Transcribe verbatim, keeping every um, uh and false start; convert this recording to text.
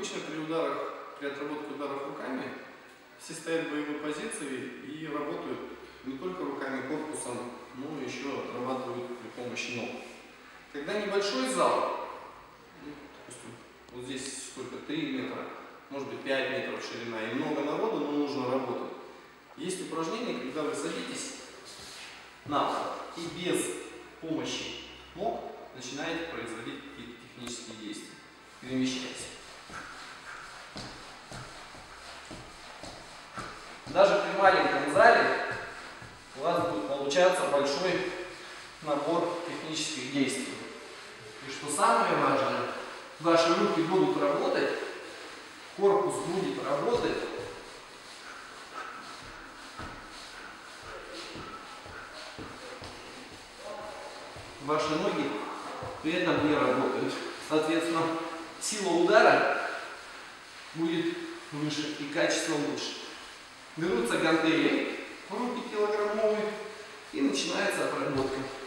Обычно при ударах, при отработке ударов руками все стоят в боевой позиции и работают не только руками, корпусом, но еще отрабатывают при помощи ног. Когда небольшой зал, ну, допустим, вот здесь сколько, три метра, может быть пять метров ширина, и много народу, но нужно работать. Есть упражнение, когда вы садитесь на пол и без помощи ног начинаете производить какие-то технические действия. Перемещайтесь. Даже при маленьком зале у вас будет получаться большой набор технических действий. И что самое важное, ваши руки будут работать, корпус будет работать, ваши ноги при этом не работают. Соответственно, сила удара будет выше и качество лучше. Берутся гантели, руки килограммовые, и начинается отработка.